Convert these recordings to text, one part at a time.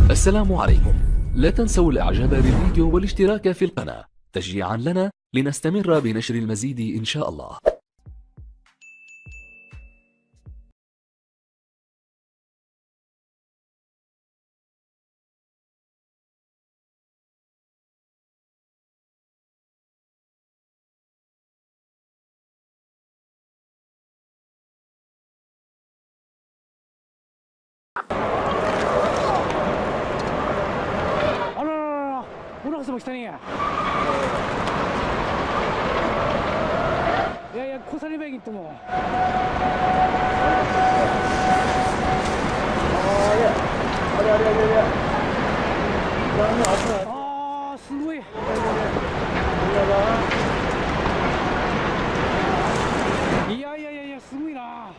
السلام عليكم. لا تنسوا الاعجاب بالفيديو والاشتراك في القناة تشجيعا لنا لنستمر بنشر المزيد إن شاء الله. 올라가서 막시다니야. 야야 코사리백이 또 뭐. 아, 스무이. 이야야야야 스무이라.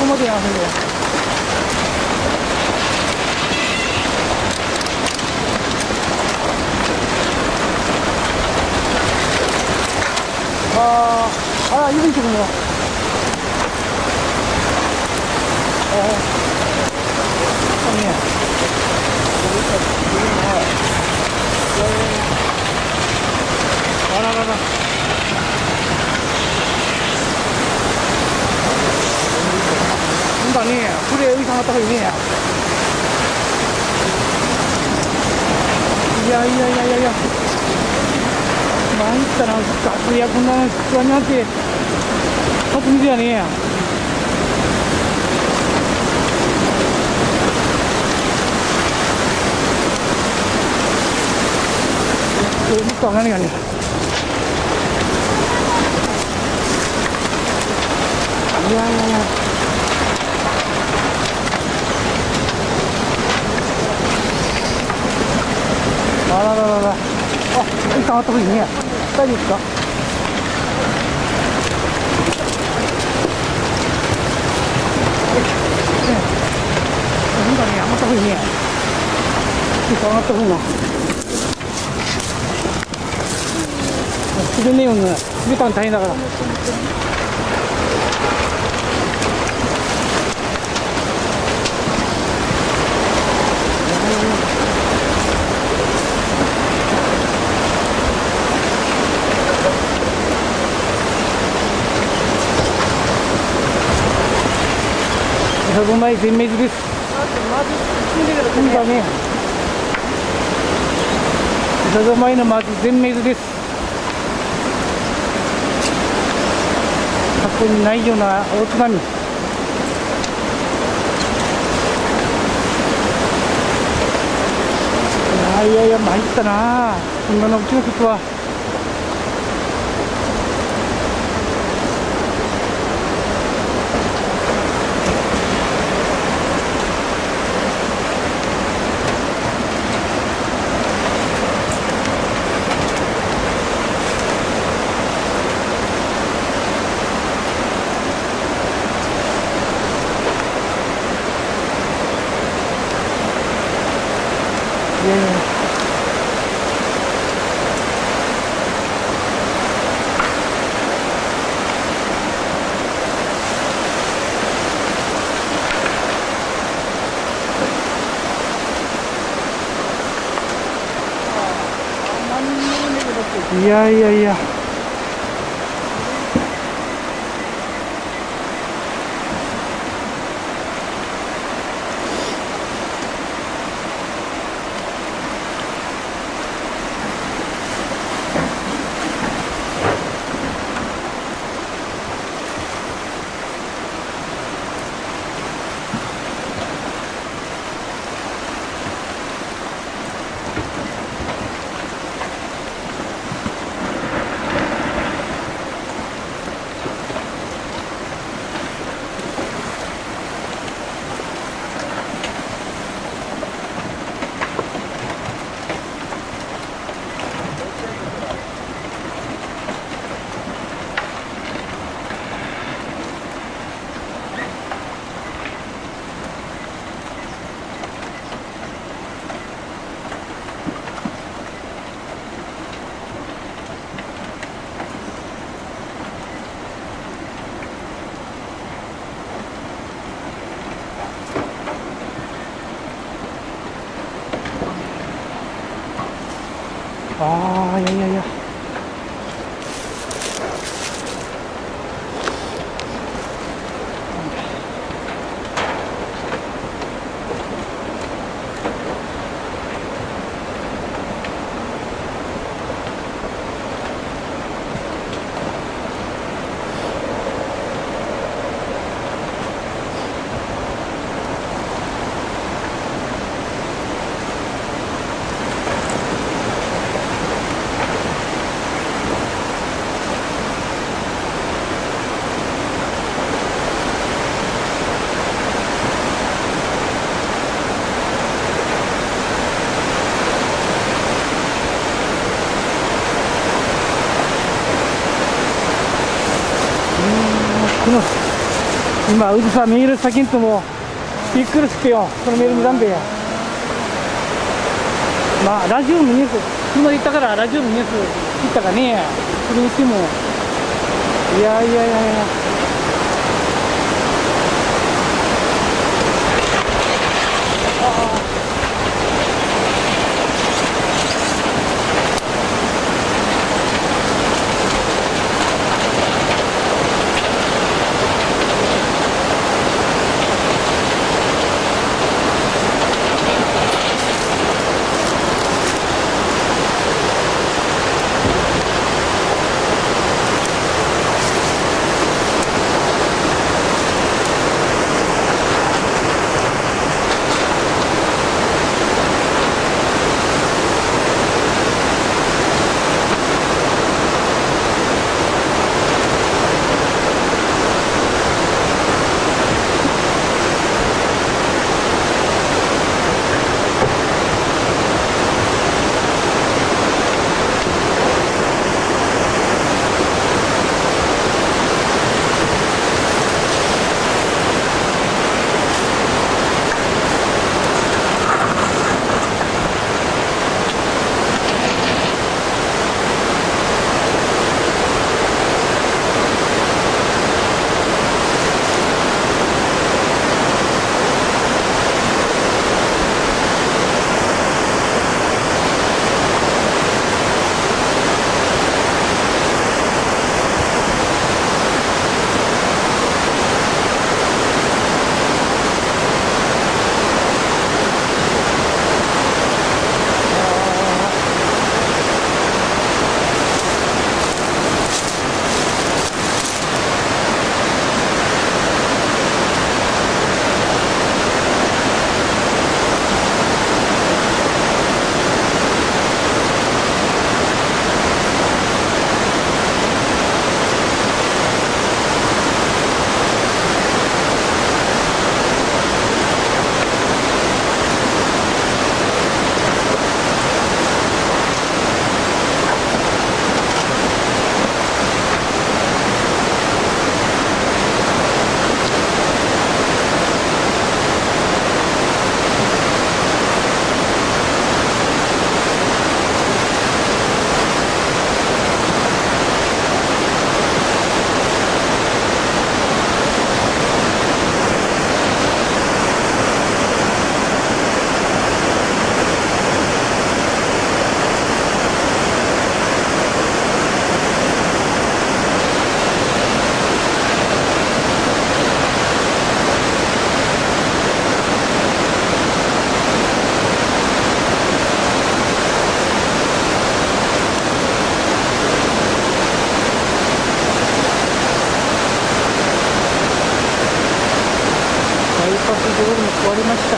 までやらせるよ。ああ、指いてくるよ。あららら。なんだね、これ海さんが高いね。いやいやいやいやいや。参ったな、ガスやこんな器になって、初水やねえや。もっと何がね。いやいやいや。あらららら。あ、いいか、あったほうがいいね。大丈夫ですか。なんかね、上がったほうがいいね。いいか、上がったほうがいいな。滑んねえように、滑ったの大変だから。105枚全滅です。だね。105枚のマジ全滅です。過去にないような大津波。いやいや参ったな。今のうちのことは。いやいやいや。ああ、いやいやいや。こ今うずさメール先んともびっくりすってよ、そのメール見たんべや。まあラジオのニュース昨日言ったからラジオのニュース言ったかね、それにしてもいやいやいやいや、バイパス道路も壊れました。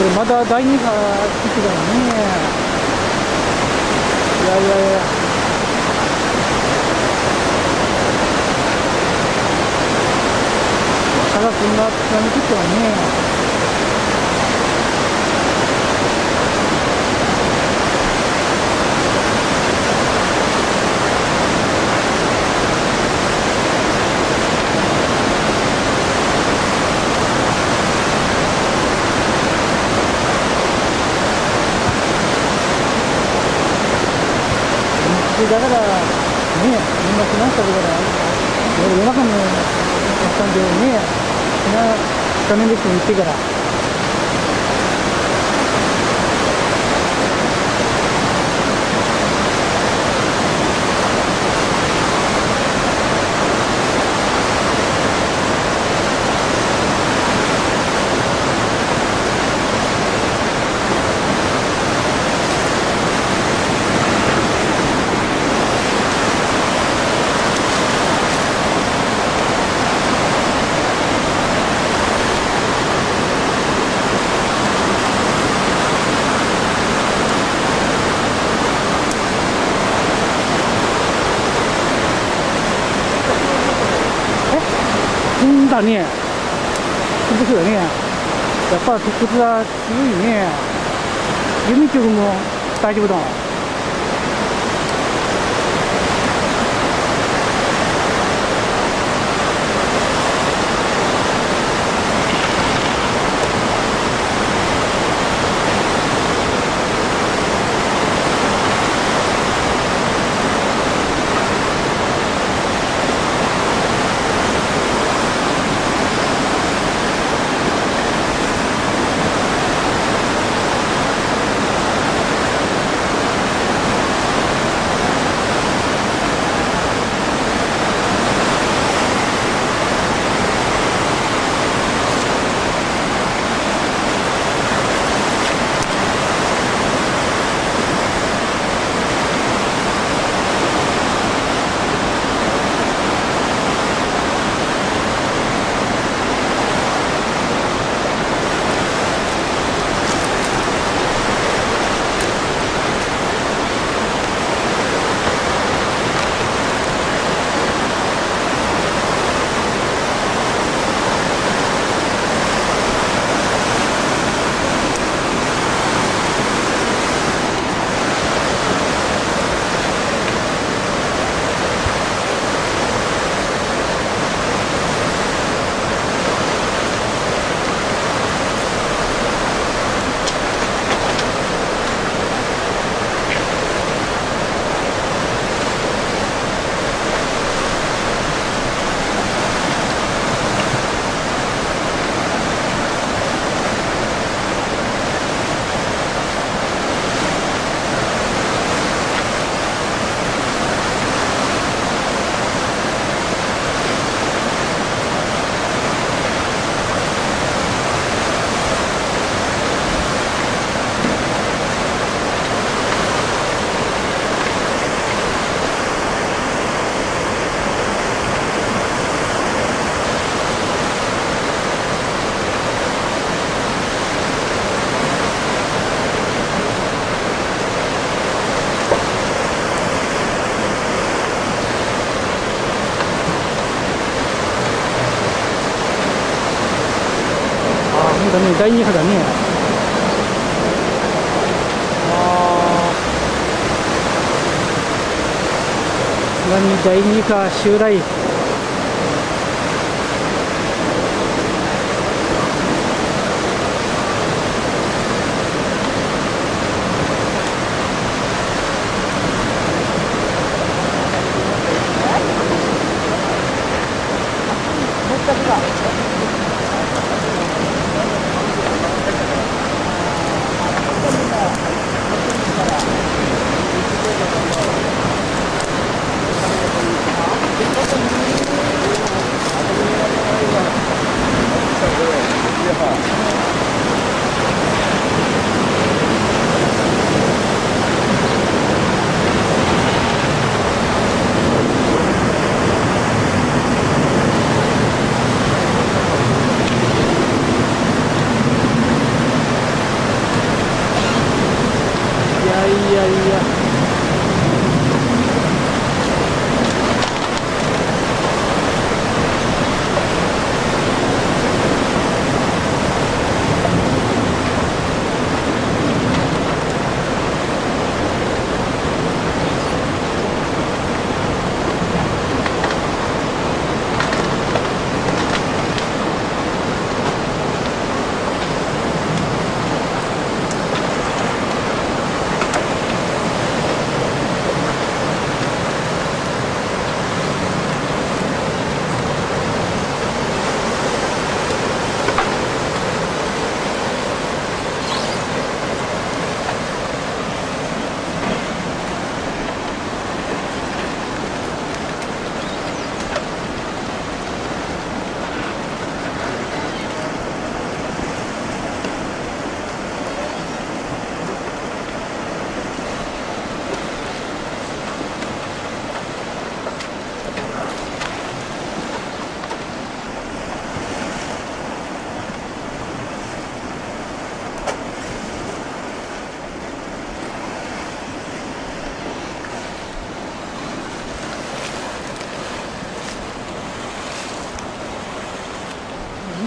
まだ第2波来てからね。いやいやいや。まさかこんな津波来てはね。だからね、みんな来ましたから、夜中の時間でね、みんな画面ですに行ってから。だね、そうだね。やっぱ鉄骨は強いね。弓木君も大丈夫だ。だね、第2波だね。津波第2波襲来。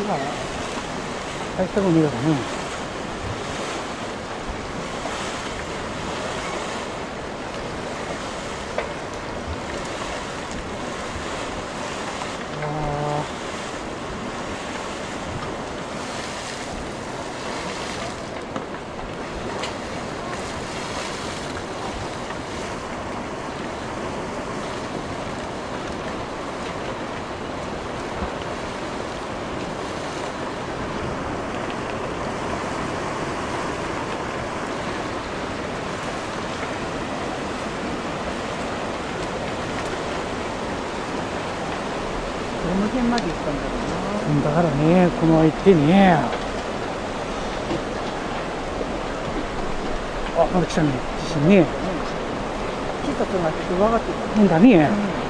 大したゴミだからね。 どの辺まで行ったんだろうな。 だからね、この相手ね。あ、まだ来たね、地震ね。 小さくなって上がってた。 なんだね。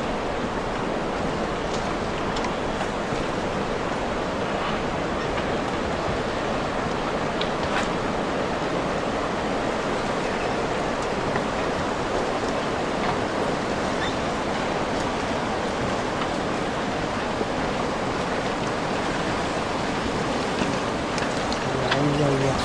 いやいや。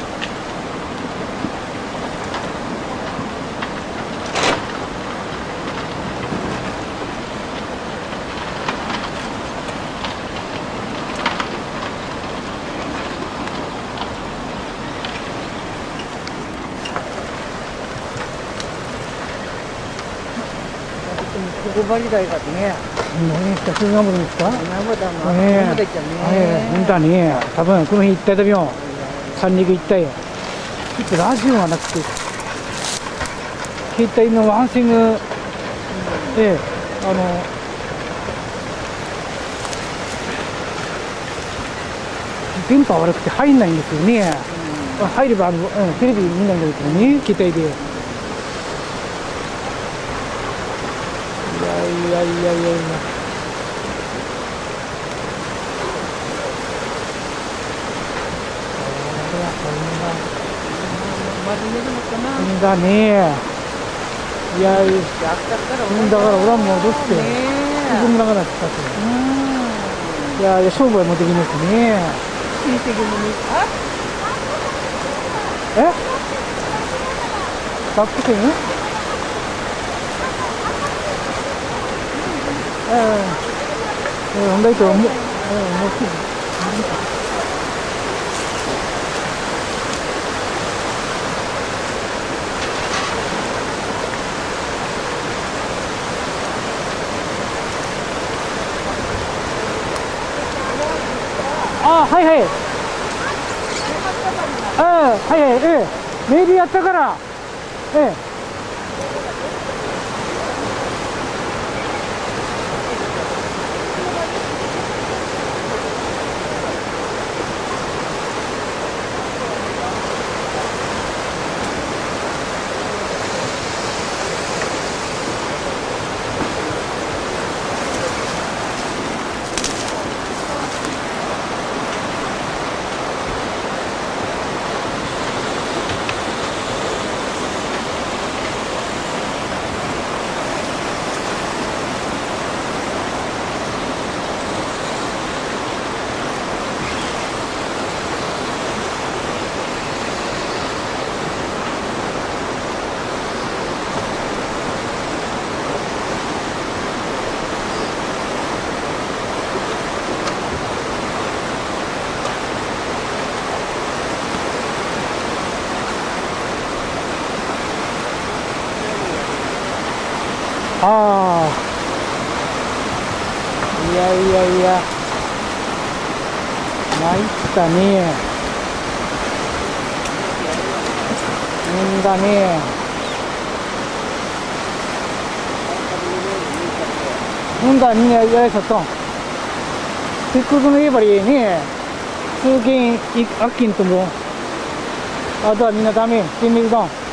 ここバリ台がね。 何ですか、スズナムですか。 生だな。 ね生だっちゃえ、 ね。 だね。多分この日行ったよ。三陸行ったよ。ちょっとラジオがなくて、携帯のワンシング、電波悪くて入んないんですよね。入ればテレビ見ないんだけどね、携帯で。いやいや。 まだ寝るのかな。 だね。いや、だから俺はもうどうして、自分らがなってたって。いや、商売もできないですね。 親戚もね。 バック線？本来ともうすぐ。はい。メールやったから。いや、参ったね。だね。だね、やらしちゃった。せっかくの言えばいいね。通勤、あっきんとも。あとはみんなダメ。してみるだ。